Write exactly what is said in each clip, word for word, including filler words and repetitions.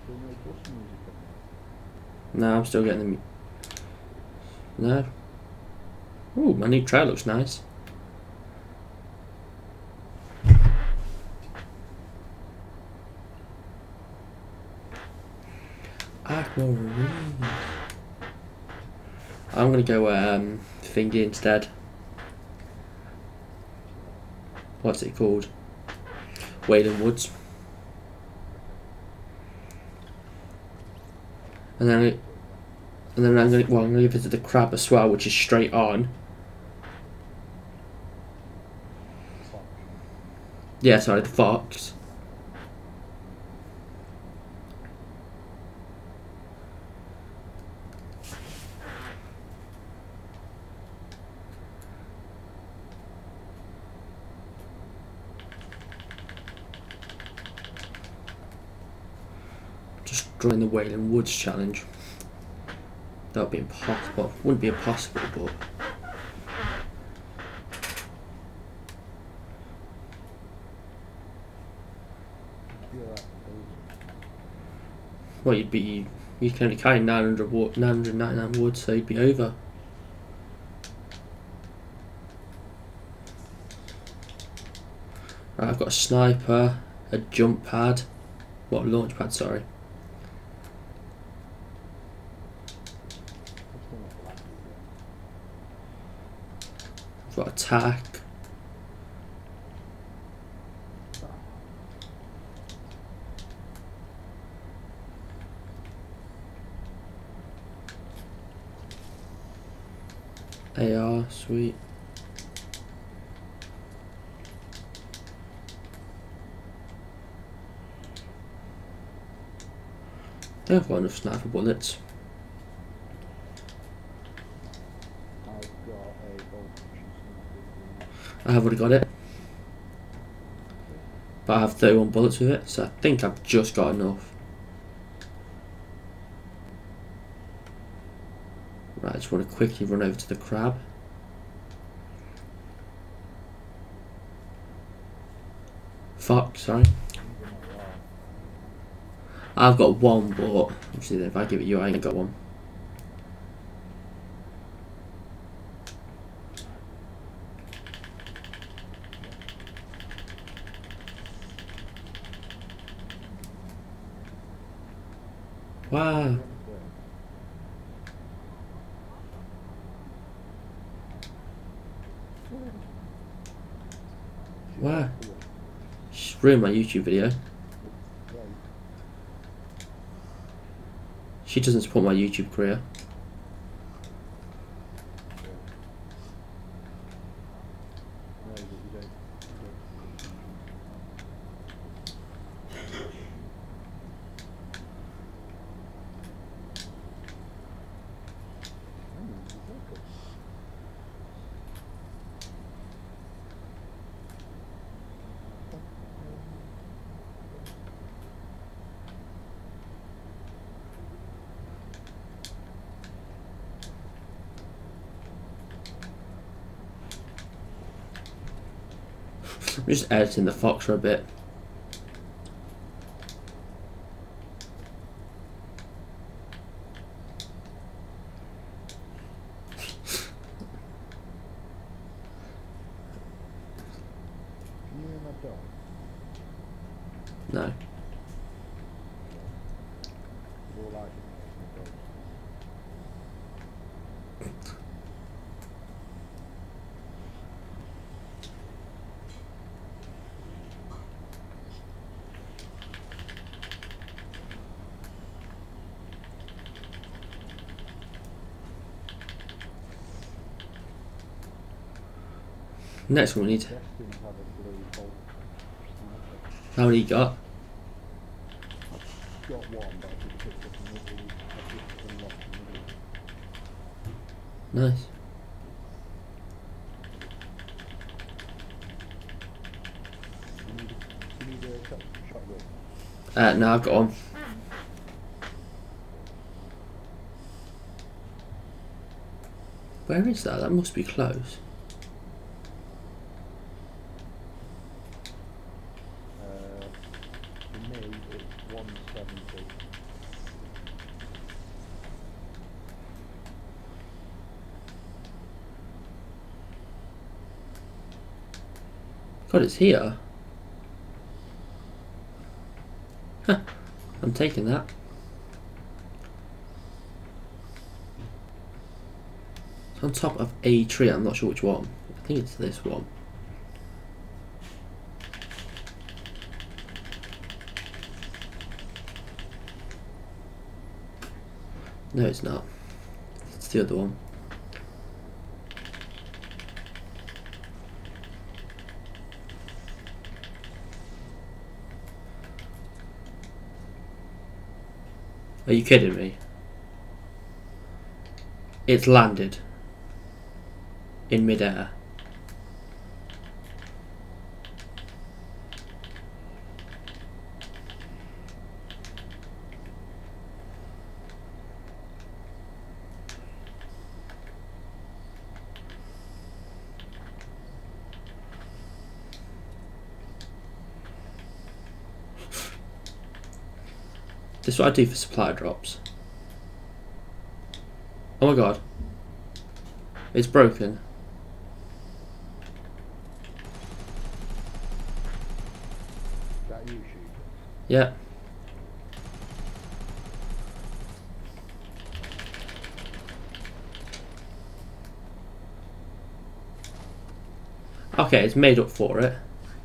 No, I'm still getting the... No. Ooh, my new trail looks nice. Aquamarine. I'm gonna go um, thingy instead. What's it called? Wailing Woods. And then, and then I'm gonna well, I'm gonna visit the crab as well, which is straight on. Yeah, sorry, the fox. Just join the Wailing Woods challenge. That would be impossible. Wouldn't be impossible, but well, you'd be you can only carry nine hundred wood, nine hundred ninety-nine wood, so you'd be over. Right, I've got a sniper, a jump pad, what launch pad? Sorry. I've got attack. A R, sweet. I think I've got enough sniper bullets. I have already got it. But I have thirty-one bullets with it, so I think I've just got enough. Right, I just want to quickly run over to the crab. Fox, sorry. I've got one, but obviously if I give it you, I ain't got one. Wow. Wow. She's ruined my YouTube video. She doesn't support my YouTube career. I'm just editing the fox for a bit. No. Next one we need. How many you got? Got one, but I think it's Nice. You need a shot, shotgun. Uh, no, I've got one. Where is that? That must be close. Uh, for me, it's one seventy. God, it's here. Huh. I'm taking that. It's on top of a tree. I'm not sure which one. I think it's this one. No, it's not. It's the other one. Are you kidding me? It's landed in midair. This is what I do for supply drops. Oh my god. It's broken. Is that you shooting? Yeah. Okay, it's made up for it.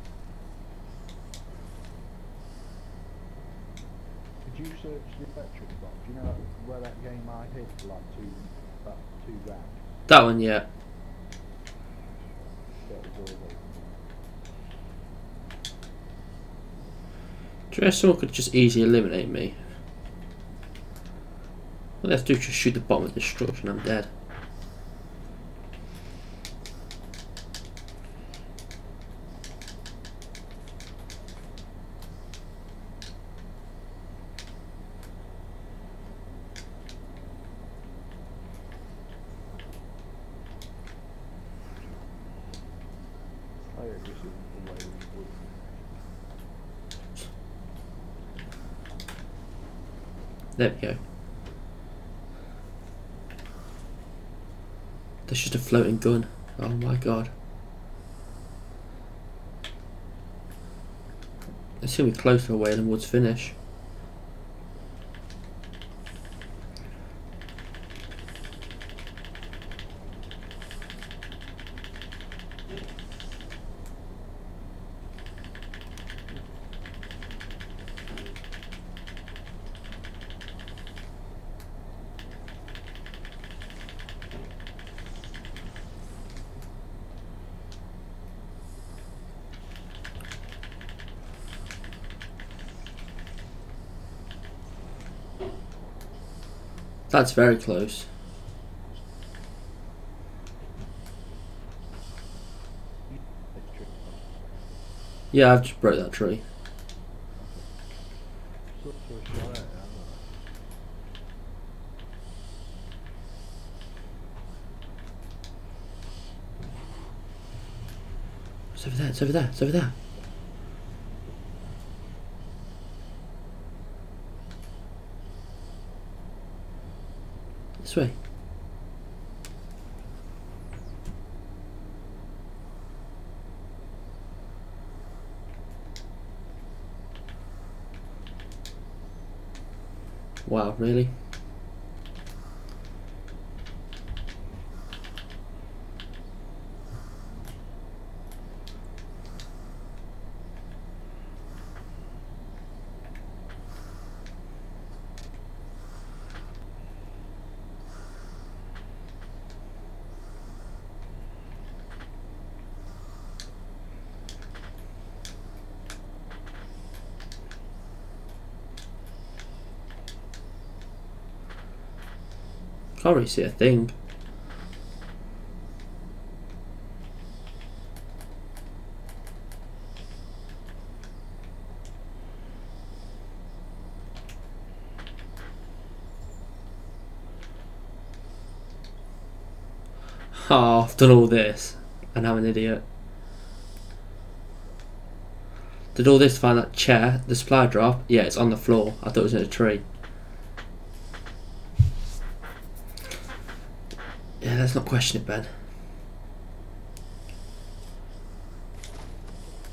Did you search the electric box? Do you know where that game I hit for like two, about two rounds? That one, yeah. That was all they. Do you know someone could just easily eliminate me? All they have to do is just shoot the bottom of the structure and I'm dead. Oh yeah, this is the way we would. There we go. There's just a floating gun. Oh my god. It's gonna be closer away than Wood's finish. That's very close. Yeah, I've just broke that tree. So, so shot at it, It's over there, it's over there, it's over there. This way. Wow, really? Can't really see a thing. Oh, I've done all this and I'm an idiot. Did all this to find that chair, the supply drop? Yeah, it's on the floor. I thought it was in a tree. Yeah, let's not question it, Ben.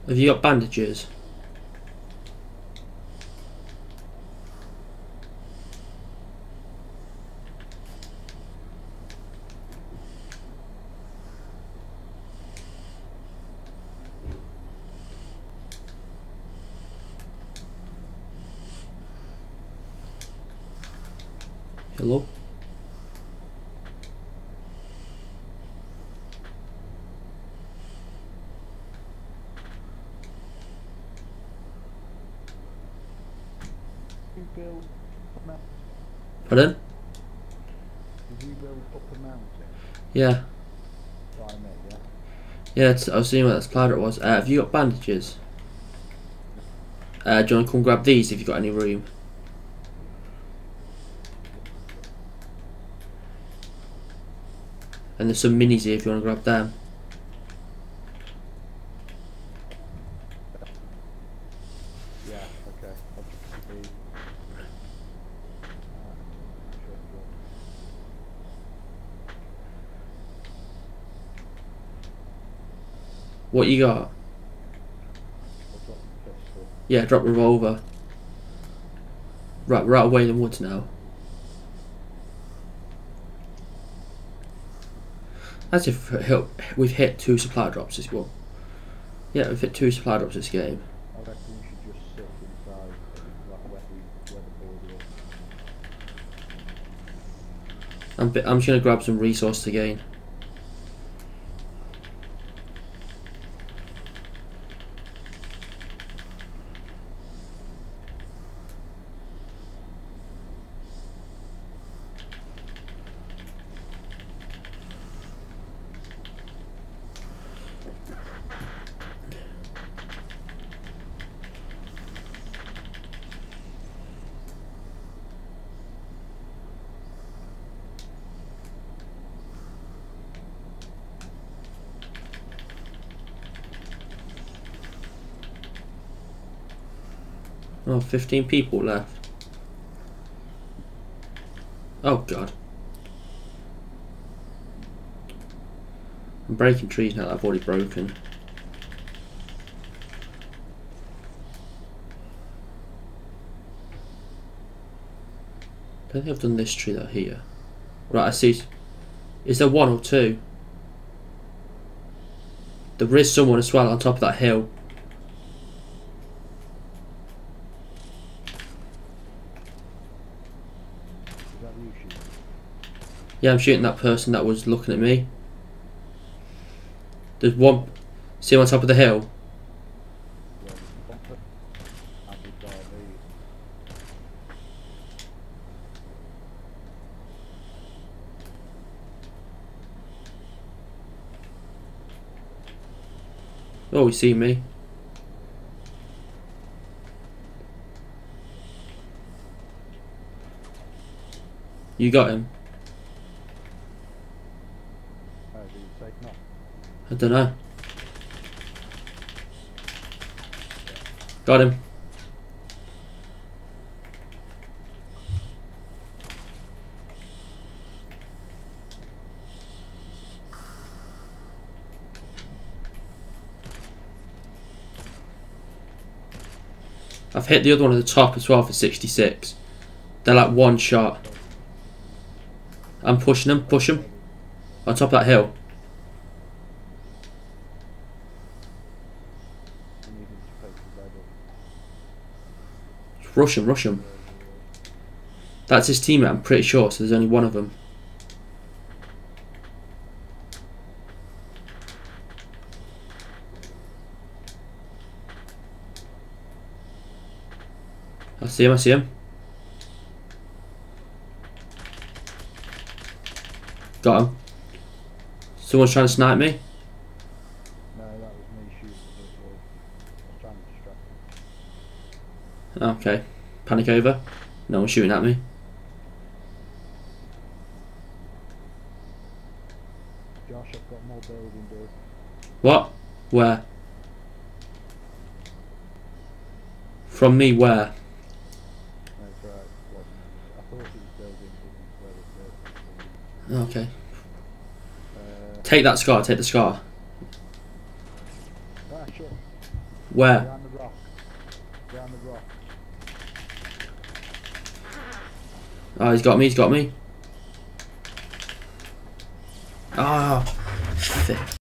Have you got bandages? Hello? You build a mountain? Pardon? Did you build up a mountain? Yeah. By me, yeah? Yeah, it's, I was seeing what that supply drop was. Uh, have you got bandages? Uh, do you want to come grab these if you've got any room? And there's some minis here if you want to grab them. Yeah, okay. I'll just be... Uh, sure, sure. What you got? I'll drop the pistol. Yeah, drop revolver. Right, we're out of Wailing Woods now. As if we've hit two supply drops this one. Yeah, we've hit two supply drops this game. I reckon we should just sit inside, like where, we, where the border is. I'm, bi- I'm just going to grab some resources again. Oh, fifteen people left. Oh god. I'm breaking trees now that I've already broken. I don't think I've done this tree though here. Right, I see. Is there one or two? There is someone as well on top of that hill. Is that you shooting? Yeah, I'm shooting that person that was looking at me. There's one. See him on top of the hill? Yeah, one per- and we've got these. Oh, he see me. You got him? Oh, did you take them off? I don't know. Got him. I've hit the other one at the top as well for sixty-six. They're like one shot. I'm pushing them, push them. On top of that hill. We need him to take the red up. Rush him, rush him. That's his teammate, I'm pretty sure, so there's only one of them. I see him, I see him. Got him. Someone's trying to snipe me. No, that was me shooting at the wall. I was trying to distract him. Okay. Panic over. No one's shooting at me. Josh, I've got more building doors. What? Where? From me, where? No, it's right. It wasn't. I thought it was building where the Okay. uh, Take that scar, take the scar. ah, sure. Where? Behind the rock. Behind the rock. Oh, he's got me, he's got me. Ah, oh,